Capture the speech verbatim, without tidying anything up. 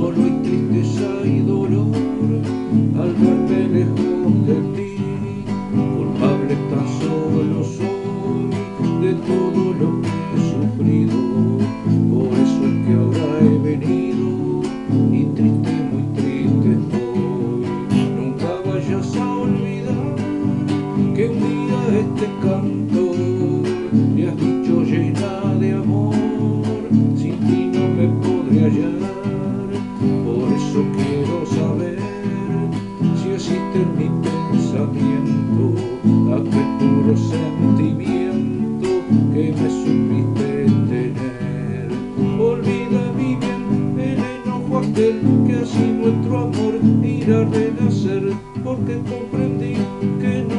Solo hay tristeza y dolor al verme lejos de ti. Culpable tan solo soy de todo lo que he sufrido. Por eso es que ahora he venido y triste, muy triste estoy. Nunca vayas a olvidar que un día este cantor me has dicho llena de amor. Sin ti no me podré hallar. Por eso quiero saber si existe en mi pensamiento aquel puro sentimiento que me supiste tener. Olvida mi bien el enojo aquel que así nuestro amor irá a renacer, porque comprendí que no